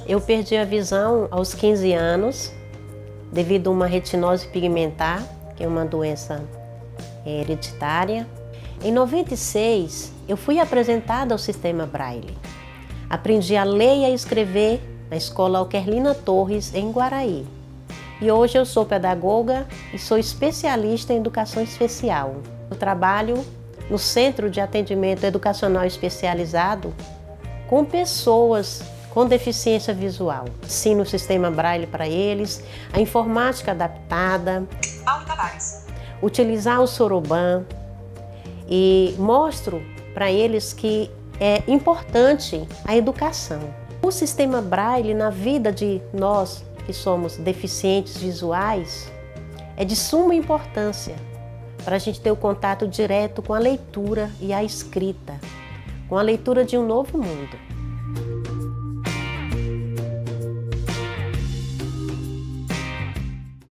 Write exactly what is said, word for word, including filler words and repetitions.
Eu perdi a visão aos quinze anos, devido a uma retinose pigmentar, que é uma doença hereditária. Em noventa e seis, eu fui apresentada ao Sistema Braille. Aprendi a ler e a escrever na Escola Alquerlina Torres, em Guaraí. E hoje eu sou pedagoga e sou especialista em educação especial. Eu trabalho no Centro de Atendimento Educacional Especializado com pessoas com deficiência visual. Ensino o Sistema Braille para eles, a informática adaptada, utilizar o Soroban e mostro para eles que é importante a educação. O Sistema Braille na vida de nós que somos deficientes visuais é de suma importância para a gente ter o contato direto com a leitura e a escrita, com a leitura de um novo mundo.